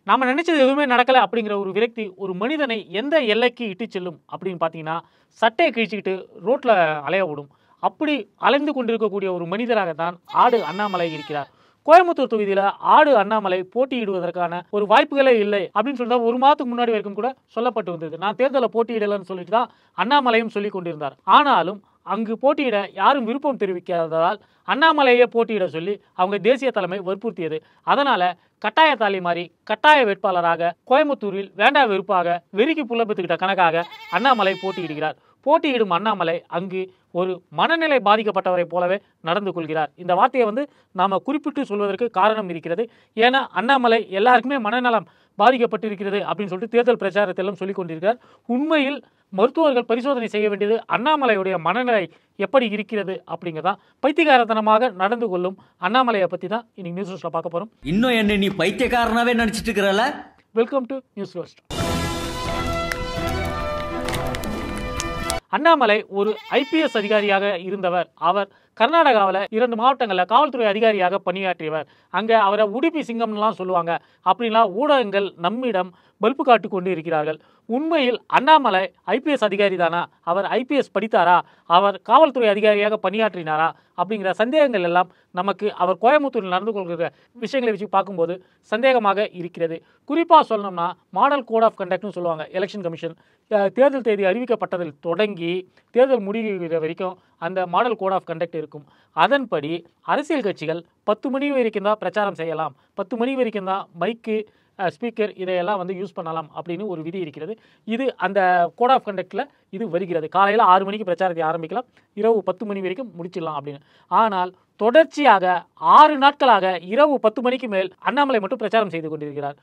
நாம நினைச்சது எதுவுமே நடக்கல அப்படிங்கிற ஒரு விரக்தி ஒரு மனிதனை எந்த எல்லைக்கு இட்டு செல்லும் அப்படின்னு பார்த்தீங்கன்னா, சட்டையை கிழிச்சுக்கிட்டு ரோட்ல அலைய விடும். அப்படி அலைந்து கொண்டிருக்கக்கூடிய ஒரு மனிதராக தான் ஆடு அண்ணாமலை இருக்கிறார். கோயம்புத்தூர் தொகுதியில ஆடு அண்ணாமலை போட்டியிடுவதற்கான ஒரு வாய்ப்புகளே இல்லை அப்படின்னு சொல்லிட்டு ஒரு மாதத்துக்கு முன்னாடி வரைக்கும் கூட சொல்லப்பட்டு வந்தது. நான் தேர்தலில் போட்டியிடலன்னு சொல்லிட்டு தான் அண்ணாமலையும் சொல்லிக் கொண்டிருந்தார். ஆனாலும் அங்கு போட்டியிட யாரும் விருப்பம் தெரிவிக்காததால் அண்ணாமலையே போட்டியிட சொல்லி அவங்க தேசிய தலைமை வற்புறுத்தியது. அதனால கட்டாய தாலி மாறி கட்டாய வேட்பாளராக கோயம்புத்தூரில் வேண்டா வெறுப்பாக வெறிக்கு புல்லப்பத்துக்கிட்ட கணக்காக அண்ணாமலை போட்டியிடுகிறார். போட்டியிடும் அண்ணாமலை அங்கு ஒரு மனநிலை பாதிக்கப்பட்டவரை போலவே நடந்து கொள்கிறார். இந்த வார்த்தையை நாம குறிப்பிட்டு சொல்வதற்கு காரணம் இருக்கிறது. ஏன்னா அண்ணாமலை எல்லாருக்குமே மனநலம் பாதிக்கப்பட்டிருக்கிறது அப்படின்னு சொல்லிட்டு தேர்தல் பிரச்சாரத்திலும் சொல்லிக் கொண்டிருக்கிறார். உண்மையில் மருத்துவர்கள் பரிசோதனை செய்ய வேண்டியது அண்ணாமலையுடைய மனநிலை எப்படி இருக்கிறது அப்படிங்கிறதான். பைத்தியகாரத்தனமாக நடந்து கொள்ளும் அண்ணாமலையை பற்றி தான் இன்னைக்கு நியூஸ் ரோஸ்ட்ல பார்க்க போறோம். இன்னும் என்ன நீ பைத்தியக்காரனாவே நினைச்சிட்டு இருக்கிறல. Welcome to news roast. Annamalai ஒரு ஐபிஎஸ் அதிகாரியாக இருந்தவர். அவர் கர்நாடகாவில் 2 மாவட்டங்களில் காவல்துறை அதிகாரியாக பணியாற்றியவர். அங்கே அவரை உடுப்பி சிங்கம்லாம் சொல்லுவாங்க. அப்படின்லாம் ஊடகங்கள் நம்மிடம் பல்பு காட்டு கொண்டு இருக்கிறார்கள். உண்மையில் அண்ணாமலை ஐபிஎஸ் அதிகாரி தானா? அவர் ஐபிஎஸ் படித்தாரா? அவர் காவல்துறை அதிகாரியாக பணியாற்றினாரா? அப்படிங்கிற சந்தேகங்கள் எல்லாம் நமக்கு அவர் கோயம்புத்தூரில் நடந்து கொள்கிற விஷயங்களை வச்சு பார்க்கும்போது சந்தேகமாக இருக்கிறது. குறிப்பாக சொல்லணும்னா மாடல் கோட் ஆஃப் கண்டக்ட்னு சொல்லுவாங்க. எலெக்ஷன் கமிஷன் தேர்தல் தேதி அறிவிக்கப்பட்டதில் தொடங்கி தேர்தல் முடிகிற வரைக்கும் அந்த மாடல் கோட் ஆஃப் கண்டக்ட் இருக்கும். அதன்படி அரசியல் கட்சிகள் 10 மணி வரைக்கும் தான் பிரச்சாரம் செய்யலாம், 10 மணி வரைக்கும் தான் மைக்கு ஸ்பீக்கர் இதையெல்லாம் யூஸ் பண்ணலாம் அப்படின்னு ஒரு விதி இருக்கிறது. இது அந்த கோட் ஆஃப் கண்டக்டில் இது வருகிறது. காலையில் 6 மணிக்கு பிரச்சாரத்தை ஆரம்பிக்கலாம், இரவு 10 மணி வரைக்கும் முடிச்சிடலாம் அப்படின்னு. ஆனால் தொடர்ச்சியாக 6 நாட்களாக இரவு 10 மணிக்கு மேல் அண்ணாமலை மட்டும் பிரச்சாரம் செய்து கொண்டிருக்கிறார்.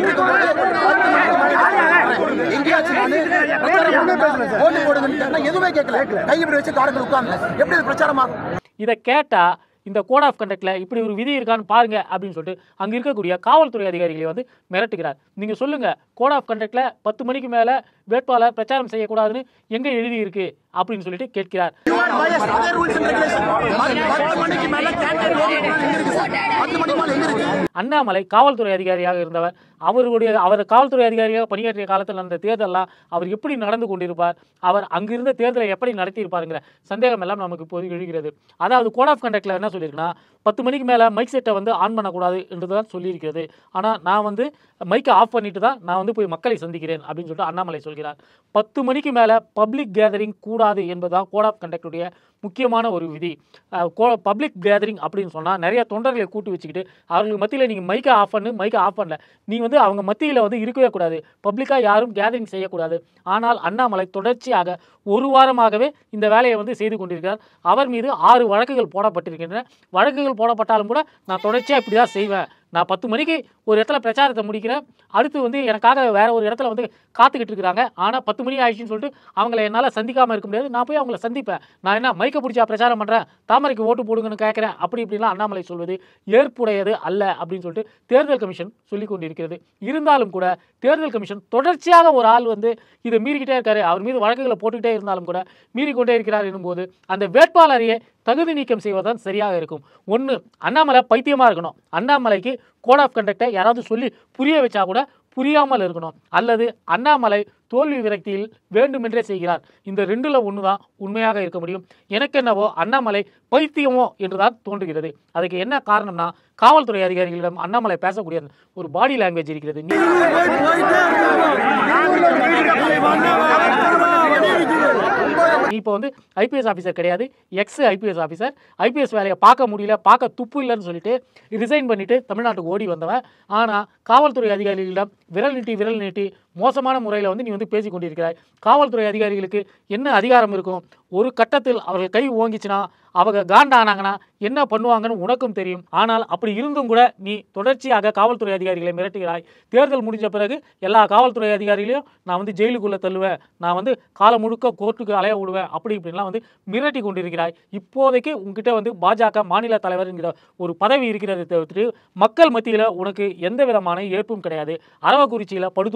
இதை கேட்டா இந்த கோட் ஆஃப் கண்டக்ட்ல இப்படி ஒரு விதி இருக்கான்னு பாருங்க அப்படின்னு சொல்லிட்டு அங்க இருக்கக்கூடிய காவல்துறை அதிகாரிகளை மிரட்டுகிறார். நீங்க சொல்லுங்க, கோட் ஆஃப் கண்டக்ட்ல 10 மணிக்கு மேல வேட்பாளர் பிரச்சாரம் செய்யக்கூடாதுன்னு எங்க எழுதி இருக்கு அப்படின்னு சொல்லிட்டு கேட்கிறார். அண்ணாமலை காவல்துறை அதிகாரியாக இருந்தவர். அவர் காவல்துறை அதிகாரியாக பணியாற்றிய காலத்தில் நடந்த தேர்தலாம் அவர் எப்படி நடந்து கொண்டிருப்பார், அவர் அங்கிருந்த தேர்தலை எப்படி நடத்தியிருப்பாருங்கிற சந்தேகம் எல்லாம் நமக்கு இப்போது எழுகிறது. அதாவது கோட் ஆஃப் கண்டக்ட்ல என்ன சொல்லியிருக்குன்னா, 10 மணிக்கு மேலே மைக் செட்டை ஆன் பண்ணக்கூடாது என்று தான் சொல்லியிருக்கிறது. ஆனால் நான் மைக்கை ஆஃப் பண்ணிட்டு தான் நான் போய் மக்களை சந்திக்கிறேன் அப்படின்னு சொல்லிட்டு அண்ணாமலை சொல்கிறார். 10 மணிக்கு மேலே பப்ளிக் கேதரிங் கூடாது என்பதுதான் கோட் ஆஃப் கண்டக்டுடைய முக்கியமான ஒரு விதி. பப்ளிக் கேதரிங் அப்படின்னு சொன்னால் நிறைய தொண்டர்களை கூட்டி வச்சுக்கிட்டு அவங்களுக்கு மத்தியில் நீங்கள் மைக்கை ஆஃப் பண்ணல, நீ அவங்க மத்தியில் இருக்கவே கூடாது, பப்ளிக்காக யாரும் கேதரிங் செய்யக்கூடாது. ஆனால் அண்ணாமலை தொடர்ச்சியாக 1 வாரமாகவே இந்த வேலையை செய்து கொண்டிருக்கிறார். அவர் மீது 6 வழக்குகள் போடப்பட்டிருக்கின்றன. வழக்குகள் போடப்பட்டாலும் கூட நான் தொடர்ச்சியாக இப்படி தான் செய்வேன், நான் 10 மணிக்கு ஒரு இடத்துல பிரச்சாரத்தை முடிக்கிறேன், அடுத்து எனக்காக வேற ஒரு இடத்துல காத்துக்கிட்டு இருக்கிறாங்க, ஆனால் 10 மணி ஆயிடுச்சுன்னு சொல்லிட்டு அவங்கள என்னால் சந்திக்காமல் இருக்க முடியாது, நான் போய் அவங்கள சந்திப்பேன், நான் என்ன மைக்கை பிடிச்சா பிரச்சாரம் பண்ணுறேன், தாமரைக்கு ஓட்டு போடுங்கன்னு கேட்குறேன், அப்படி இப்படிலாம் அண்ணாமலை சொல்வது ஏற்புடையது அல்ல அப்படின்னு சொல்லிட்டு தேர்தல் கமிஷன் சொல்லிக் கொண்டிருக்கிறது. இருந்தாலும் கூட தேர்தல் கமிஷன் தொடர்ச்சியாக ஒரு ஆள் இதை மீறிக்கிட்டே இருக்காரு, அவர் மீது வழக்குகளை போட்டுக்கிட்டே இருந்தாலும் கூட மீறிக்கொண்டே இருக்கிறார் எனும்போது அந்த வேட்பாளரையே தகுதி நீக்கம் செய்வதுதான் சரியாக இருக்கும். ஒன்று, அண்ணாமலை பைத்தியமாக இருக்கணும், அண்ணாமலைக்கு கோட் ஆஃப் கண்டக்டை யாராவது சொல்லி புரிய வச்சா கூட புரியாமல் இருக்கணும், அல்லது அண்ணாமலை தோல்வி விரக்தியில் வேண்டுமென்றே செய்கிறார். இந்த 2ல் 1 தான் உண்மையாக இருக்க முடியும். எனக்கு என்னவோ அண்ணாமலை பைத்தியமோ என்றுதான் தோன்றுகிறது. அதுக்கு என்ன காரணம்னா, காவல்துறை அதிகாரிகளிடம் அண்ணாமலை பேசக்கூடிய ஒரு பாடி லாங்குவேஜ் இருக்கிறது. இப்போ ஐபிஎஸ் ஆஃபீஸர் கிடையாது, எக்ஸ் ஐபிஎஸ் ஆஃபீஸர், ஐபிஎஸ் வேலையை பார்க்க முடியல, பார்க்க துப்பு இல்லைன்னு சொல்லிட்டு ரிசைன் பண்ணிட்டு தமிழ்நாட்டுக்கு ஓடி வந்தவன். ஆனால் காவல்துறை அதிகாரிகளிடம் விரல் நீட்டி மோசமான முறையில் நீ பேசி கொண்டிருக்கிறாய். காவல்துறை அதிகாரிகளுக்கு என்ன அதிகாரம் இருக்கும்? ஒரு கட்டத்தில் அவர்கள் கை ஓங்கிச்சுன்னா, அவங்க காண்டானாங்கன்னா என்ன பண்ணுவாங்கன்னு உனக்கும் தெரியும். ஆனால் அப்படி இருந்தும் கூட நீ தொடர்ச்சியாக காவல்துறை அதிகாரிகளை மிரட்டுகிறாய். தேர்தல் முடிஞ்ச பிறகு எல்லா காவல்துறை அதிகாரிகளையும் நான் ஜெயிலுக்குள்ளே தள்ளுவேன், நான் காலம் முழுக்க கோர்ட்டுக்கு அலைய விடுவேன், அப்படி இப்படின்லாம் மிரட்டி கொண்டிருக்கிறாய். இப்போதைக்கு உங்ககிட்ட பாஜக மாநில தலைவர் என்கிற ஒரு பதவி இருக்கிறது தவிர்த்து மக்கள் மத்தியில் உனக்கு எந்த விதமான ஏற்பும் கிடையாது. அரவக்குறிச்சியில் படுதோல்வி அடைஞ்சவன்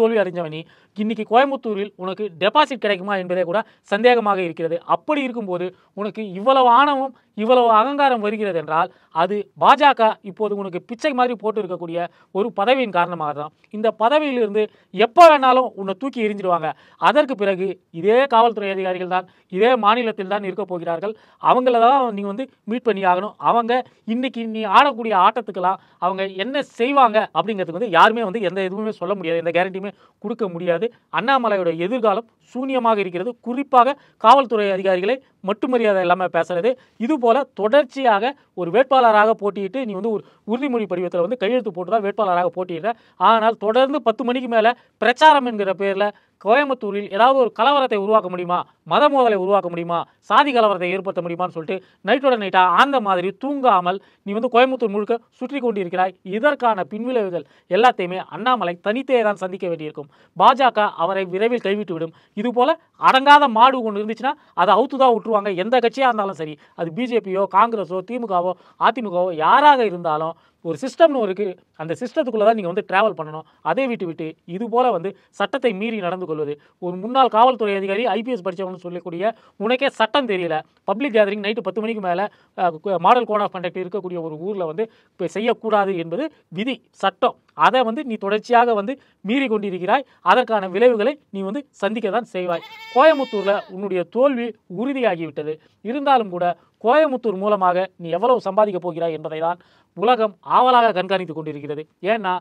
பண்ணி இன்னைக்கு கோயம்புத்தூரில் உனக்கு டெபாசிட் கிடைக்குமா என்பதே கூட சந்தேகமாக இருக்கிறது. அப்படி இருக்கும்போது உனக்கு இவ்வளவு ஆணவம், இவ்வளவு அகங்காரம் வருகிறது என்றால் அது பாஜக இப்போது உனக்கு பிச்சை மாதிரி போட்டு இருக்கக்கூடிய ஒரு பதவியின் காரணமாக தான். இந்த பதவியிலிருந்து எப்போ வேணாலும் உன்னை தூக்கி எறிஞ்சிடுவாங்க. அதற்கு பிறகு இதே காவல்துறை அதிகாரிகள் தான் இதே மாநிலத்தில் தான் இருக்க போகிறார்கள். அவங்கள தான் நீ மீட் பண்ணி ஆகணும். அவங்க இன்னைக்கு நீ ஆடக்கூடிய ஆட்டத்துக்கெல்லாம் அவங்க என்ன செய்வாங்க அப்படிங்கிறதுக்கு யாருமே எந்த எதுவுமே சொல்ல முடியாது, எந்த கேரண்டியுமே கொடுக்க முடியாது. அண்ணாமலையோட எதிர்காலம் சூன்யமாக இருக்கிறது. குறிப்பாக காவல்துறை அதிகாரிகளை மட்டுமரியாதை இல்லாமல் பேசுறது, இது போல தொடர்ச்சியாக ஒரு வேட்பாளராக போட்டியிட்டு நீ ஒரு உறுதிமொழி படிவத்தில் கையெழுத்து போட்டு தான் வேட்பாளராக போட்டியிடுற. ஆனால் தொடர்ந்து 10 மணிக்கு மேலே பிரச்சாரம் என்கிற பேரில் கோயம்புத்தூரில் ஏதாவது ஒரு கலவரத்தை உருவாக்க முடியுமா, மத மோதலை உருவாக்க முடியுமா, சாதி கலவரத்தை ஏற்படுத்த முடியுமான்னு சொல்லிட்டு நைட்டோட நைட்டாக அந்த மாதிரி தூங்காமல் நீ கோயம்புத்தூர் முழுக்க சுற்றி கொண்டிருக்கிறாய். இதற்கான பின்விளைவுகள் எல்லாத்தையுமே அண்ணாமலை தனித்தே தான் சந்திக்க வேண்டியிருக்கும். பாஜக அவரை விரைவில் கைவிட்டுவிடும். இதுபோல அடங்காத மாடு ஒன்று இருந்துச்சுன்னா அதை அவுத்துதான் விட்டுருவாங்க. எந்த கட்சியாக இருந்தாலும் சரி, அது பிஜேபியோ காங்கிரஸோ திமுகவோ அதிமுகவோ யாராக இருந்தாலும் ஒரு சிஸ்டம்னு இருக்குது. அந்த சிஸ்டத்துக்குள்ளே தான் நீங்கள் ட்ராவல் பண்ணணும். அதை விட்டு இது போல் சட்டத்தை மீறி நடந்து கொள்வது. ஒரு முன்னாள் காவல்துறை அதிகாரி ஐபிஎஸ் படித்தவங்கன்னு சொல்லக்கூடிய உனக்கே சட்டம் தெரியல. பப்ளிக் கேதரிங் நைட்டு 10 மணிக்கு மேலே மாடல் கோட் ஆஃப் கண்டக்ட் இருக்கக்கூடிய ஒரு ஊரில் இப்போ செய்யக்கூடாது என்பது விதி, சட்டம். அதை நீ தொடர்ச்சியாக மீறி கொண்டிருக்கிறாய். அதற்கான விளைவுகளை நீ சந்திக்க தான் செய்வாய். கோயம்புத்தூரில் உன்னுடைய தோல்வி உறுதியாகிவிட்டது. இருந்தாலும் கூட கோயம்புத்தூர் மூலமாக நீ எவ்வளவு சம்பாதிக்க போகிறாய் என்பதை தான் உலகம் ஆவலாக கண்காணித்து கொண்டிருக்கிறது. ஏன்னா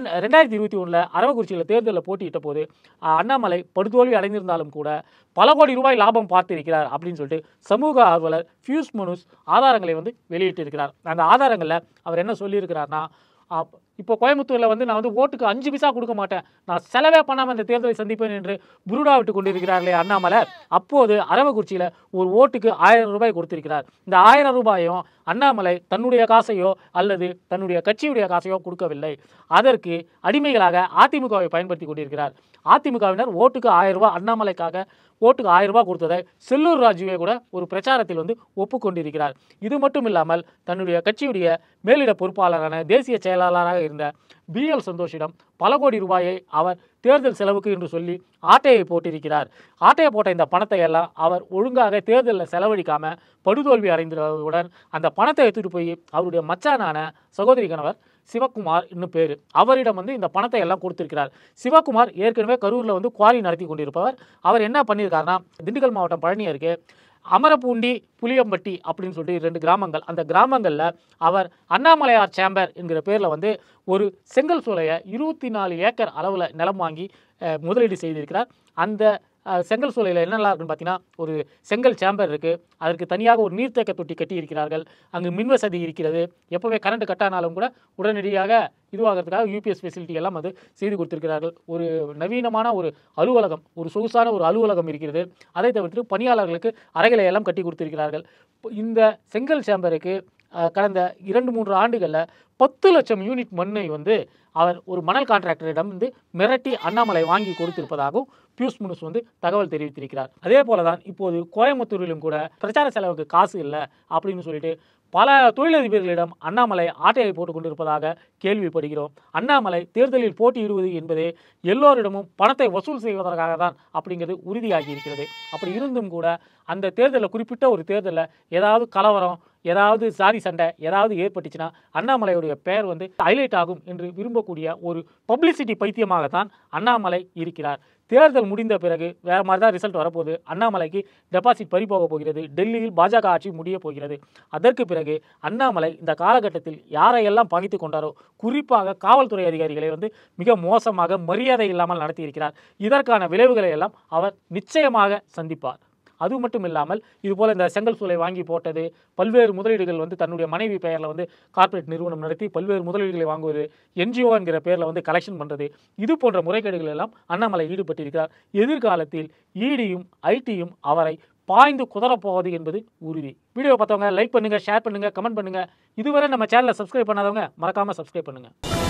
2021 அரவக்குறிச்சியில் தேர்தலில் போட்டியிட்ட போது அண்ணாமலை படுதோல்வி அடைந்திருந்தாலும் கூட பல கோடி ரூபாய் லாபம் பார்த்திருக்கிறார் அப்படின்னு சொல்லிட்டு சமூக ஆர்வலர் ஃபியூஸ் மனுஸ் ஆதாரங்களை வெளியிட்டிருக்கிறார். அந்த ஆதாரங்களில் அவர் என்ன சொல்லியிருக்கிறார்னா, இப்போ கோயம்புத்தூரில் நான் ஓட்டுக்கு 5 பைசா கொடுக்க மாட்டேன், நான் செலவே பண்ணாமல் இந்த தேர்தலை சந்திப்பேன் என்று புருடா விட்டு கொண்டிருக்கிறார்களே அண்ணாமலை. அப்போது அரவக்குறிச்சியில் ஒரு ஓட்டுக்கு 1000 ரூபாய் கொடுத்திருக்கிறார். இந்த 1000 ரூபாயும் அண்ணாமலை தன்னுடைய காசையோ அல்லது தன்னுடைய கட்சியுடைய காசையோ கொடுக்கவில்லை. அதற்கு அடிமைகளாக அதிமுகவை பயன்படுத்தி கொண்டிருக்கிறார். அதிமுகவினர் ஓட்டுக்கு 1000 ரூபாய் அண்ணாமலைக்காக ஓட்டுக்கு 1000 ரூபாய் கொடுத்ததை செல்லூர் ராஜுவே கூட ஒரு பிரச்சாரத்தில் ஒப்புக்கொண்டிருக்கிறார். இது மட்டும் இல்லாமல் தன்னுடைய கட்சியுடைய மேலிட பொறுப்பாளரான தேசிய செயலாளராக இருந்த BL சந்தோஷிடம் பல கோடி ரூபாயை அவர் தேர்தல் செலவுக்கு என்று சொல்லி ஆட்டையை போட்டிருக்கிறார். ஆட்டையை போட்ட இந்த பணத்தை எல்லாம் அவர் ஒழுங்காக தேர்தலில் செலவழிக்காமல் படுதோல்வி அடைந்தவுடன் அந்த பணத்தை எடுத்துகிட்டு போய் அவருடைய மச்சானான சகோதரி கணவர் சிவகுமார் இன்னும் பேர், அவரிடம் இந்த பணத்தை எல்லாம் கொடுத்திருக்கிறார். சிவகுமார் ஏற்கனவே கரூரில் குவாரி நடத்தி கொண்டிருப்பவர். அவர் என்ன பண்ணியிருக்காருன்னா, திண்டுக்கல் மாவட்டம் பழனி அருகே அமரப்பூண்டி புளியம்பட்டி அப்படின்னு சொல்லிட்டு 2 கிராமங்கள், அந்த கிராமங்களில் அவர் அண்ணாமலையார் சேம்பர் என்கிற பேரில் ஒரு செங்கல் சூளையை 24 ஏக்கர் அளவில் நிலம் வாங்கி முதலீடு செய்திருக்கிறார். அந்த செங்கல் சூளையில் என்னெல்லாம் இருக்குன்னு பார்த்தீங்கன்னா, ஒரு செங்கல் சேம்பர் இருக்குது, அதற்கு தனியாக ஒரு நீர்த்தேக்க தொட்டி கட்டி இருக்கிறார்கள், அங்கு மின் வசதி இருக்கிறது, எப்போவே கரண்ட் கட்டானாலும் கூட உடனடியாக இதுவாகிறதுக்காக யூபிஎஸ் ஃபெசிலிட்டி எல்லாம் செய்து கொடுத்திருக்கிறார்கள். ஒரு நவீனமான ஒரு அலுவலகம், ஒரு சொகுசான ஒரு அலுவலகம் இருக்கிறது. அதை தவிர்த்து பணியாளர்களுக்கு அறைகளை எல்லாம் கட்டி கொடுத்திருக்கிறார்கள். இந்த செங்கல் சேம்பருக்கு கடந்த 2-3 ஆண்டுகளில் 10 லட்சம் யூனிட் மண்ணை அவர் ஒரு மணல் கான்ட்ராக்டரிடம் மிரட்டி அண்ணாமலை வாங்கி கொடுத்திருப்பதாகவும் பியூஸ் மனுஸ் தகவல் தெரிவித்திருக்கிறார். அதே போல தான் இப்போது கோயம்புத்தூரிலும் கூட பிரச்சார செலவுக்கு காசு இல்லை அப்படின்னு சொல்லிட்டு பல தொழிலதிபர்களிடம் அண்ணாமலை ஆட்டையை போட்டுக் கொண்டிருப்பதாக கேள்விப்படுகிறோம். அண்ணாமலை தேர்தலில் போட்டியிடுவது என்பதே எல்லோரிடமும் பணத்தை வசூல் செய்வதற்காக தான் அப்படிங்கிறது உறுதியாகி இருக்கிறது. அப்படி இருந்தும் கூட அந்த தேர்தலில், குறிப்பிட்ட ஒரு தேர்தலில் ஏதாவது கலவரம், ஏதாவது சாதி சண்டை ஏதாவது ஏற்பட்டுச்சுன்னா அண்ணாமலையுடைய பெயர் ஹைலைட் ஆகும் என்று விரும்பக்கூடிய ஒரு பப்ளிசிட்டி பைத்தியமாகத்தான் அண்ணாமலை இருக்கிறார். தேர்தல் முடிந்த பிறகு வேறு மாதிரி தான் ரிசல்ட் வரப்போகுது. அண்ணாமலைக்கு டெபாசிட் பறிபோக போகிறது. டெல்லியில் பாஜக ஆட்சி முடிய போகிறது. அதற்கு பிறகு அண்ணாமலை இந்த காலகட்டத்தில் யாரையெல்லாம் பகைத்து கொண்டாரோ, குறிப்பாக காவல்துறை அதிகாரிகளை மிக மோசமாக மரியாதை இல்லாமல் நடத்தியிருக்கிறார். இதற்கான விளைவுகளை எல்லாம் அவர் நிச்சயமாக சந்திப்பார். அது மட்டும் இல்லாமல் இதுபோல் இந்த செங்கல் சூளை வாங்கி போட்டது, பல்வேறு முதலீடுகள் தன்னுடைய மனைவி பெயரில் கார்ப்பரேட் நிறுவனம் நடத்தி பல்வேறு முதலீடுகளை வாங்குவது, NGO என்கிற பேரில் கலெக்ஷன் பண்ணுறது, இது போன்ற முறைகேடுகள் எல்லாம் அண்ணாமலை ஈடுபட்டிருக்கிறார். எதிர்காலத்தில் EDயும் ITயும் அவரை பாய்ந்து குதறப்போவது என்பது உறுதி. வீடியோ பார்த்தவங்க லைக் பண்ணுங்கள், ஷேர் பண்ணுங்கள், கமெண்ட் பண்ணுங்கள். இதுவரை நம்ம சேனலை சப்ஸ்கிரைப் பண்ணாதவங்க மறக்காமல் சப்ஸ்கிரைப் பண்ணுங்கள்.